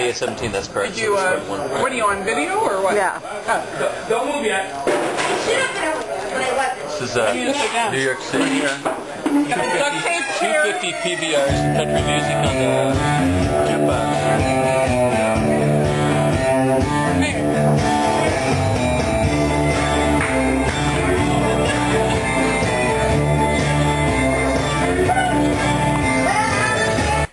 May 17th, that's correct. Did you, what are you, on video or what? Yeah. Don't move yet. This is New York City. Duct tape here. 250 PBRs, country music on the jukebox.